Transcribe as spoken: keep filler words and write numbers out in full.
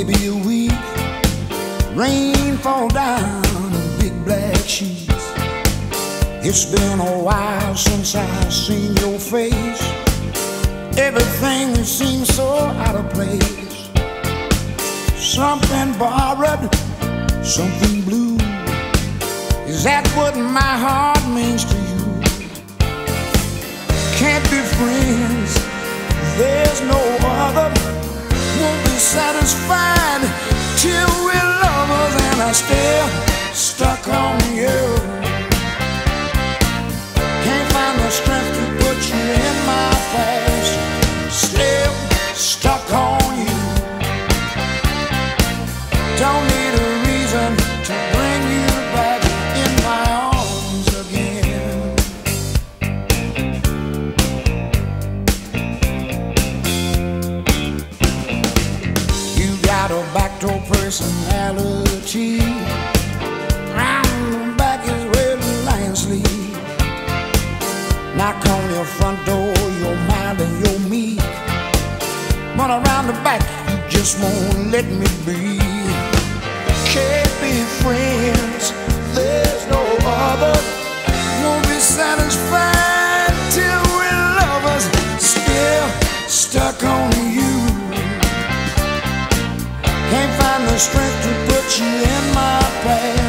maybe a week. Rain fall down in big black sheets. It's been a while since I've seen your face. Everything seems so out of place. Something borrowed, something blue. Is that what my heart means to you? Can't be friends, there's no other. Won't be satisfied till we're lovers, and I'm still stuck on you. Can't find the strength to put you in my place. Still stuck on you. Don't need a reason to bring you back in my arms again. You got a backdoor personality. Round the back is red lion sleep. Knock on your front door, you're mild and you're meek. But around the back, you just won't let me be. Can't be friends, there's no other. Won't be satisfied till we're lovers. Still stuck on you. Can't find the strength to put you in my place.